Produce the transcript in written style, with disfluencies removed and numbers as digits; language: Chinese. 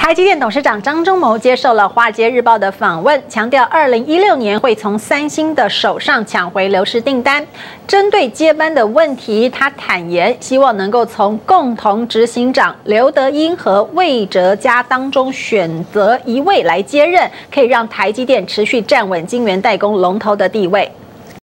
台积电董事长张忠谋接受了《华尔街日报》的访问，强调2016年会从三星的手上抢回流失订单。针对接班的问题，他坦言希望能够从共同执行长刘德音和魏哲嘉当中选择一位来接任，可以让台积电持续站稳晶圆代工龙头的地位。